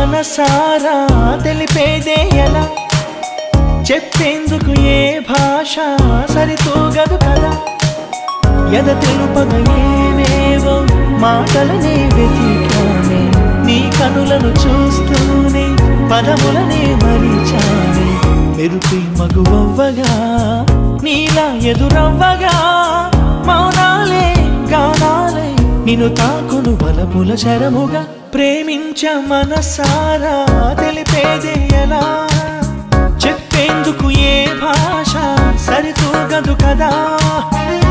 మనసారా తెలిపేదే ఎలా చెప్పేందుకు ఏ భాష సరితూగదు కదా ఎద తెలుపగా ఏవేవో మాటలనే వెతికానే నీ కనులను చూస్తూనే పదములనే మరిచానే మెరుపై మగువవ్వగా నీలా ఎదురవ్వగా మౌనాలే గానాలే నిన్ను తాకును వలపుల శరముగా ప్రేమించ మనసారా తెలిపేదే ఎలా చెప్పేందుకు ఏ భాష సరితూగదు కదా